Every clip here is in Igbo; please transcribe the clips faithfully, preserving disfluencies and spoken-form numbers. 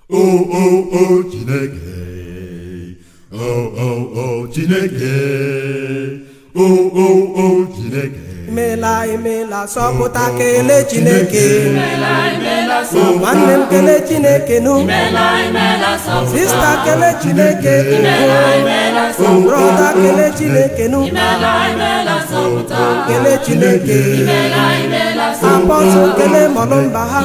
Oh, oh, oh, Chineke. Oh, oh, oh, Chineke. Oh, oh, oh, Chineke. Imela imela sọpụta kele Chineke. Nwanne m kele Chineke nu. Sista kele Chineke. Brother kele Chineke nu. Kele Chineke. Apostle kele mọlọmba ha.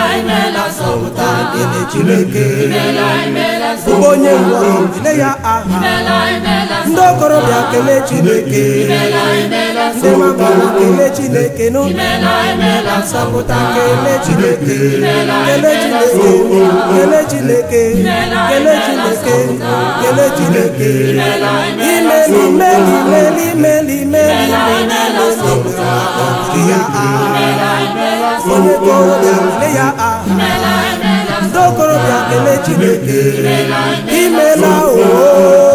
Kele Chineke. Onye nwụrụ kele ya aha. Ndị okorobịa kele Chineke. Ndị mmadụ kele Chineke nu. Sọpụta kele Chineke. Kele Chineke. Kele Chineke. Kele Chineke. Kele Chineke. Imeli imeli imeli imeli imeli imeli sọpụta ya aha. Onye okorobịa kele ya aha. Ndị okorobịa kele Chineke. Imela ooo.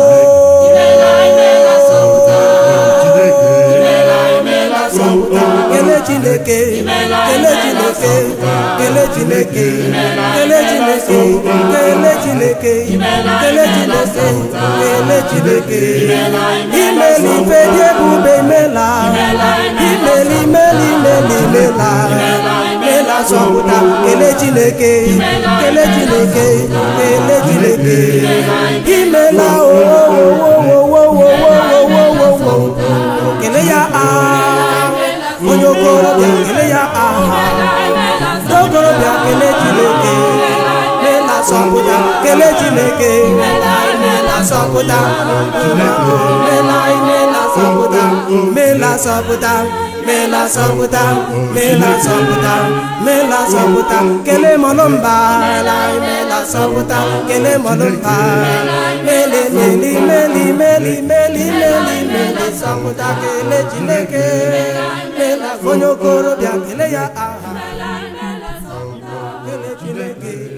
Kele Chineke, kele Chineke, kele Chineke, kele Chineke, kele Chineke, kele Chineke, kele Chineke. Imeli fedi ebube mela, imeli meli meli mela, mela sọpụta kele Chineke, kele Chineke, kele Chineke. Imela o o o o o o o o kele ya a. Onye okorobịa kele ya aha. Ndị okorobịa kele Chineke. Mela sọpụta kele Chineke. Mela sọpụta. Mela mela sọpụta. Mela sọpụta. Mela sọpụta. Mela sọpụta. Mela sọpụta kele mọlọmba. Mela sọpụta kele mọlọmba. Meli meli meli meli meli meli meli sọpụta kele Chineke. Onye okorobịa kele ya aha. Kele Chineke.